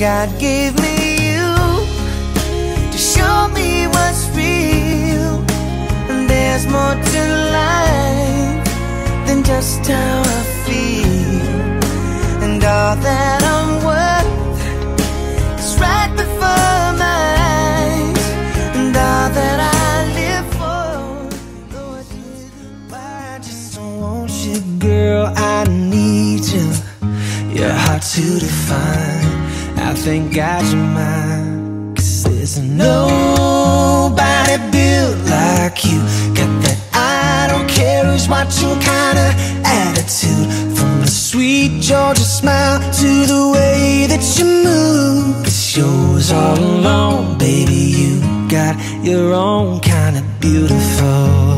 God gave me you to show me what's real. And there's more to life than just how I feel. And all that I'm worth is right before my eyes. And all that I live for, Lord, I just don't want you, girl, I need you. You're hard to define, I thank God you're mine. 'Cause there's nobody built like you. Got that I don't care who's watching kind of attitude. From the sweet Georgia smile to the way that you move, it's yours all alone, baby. You got your own kind of beautiful.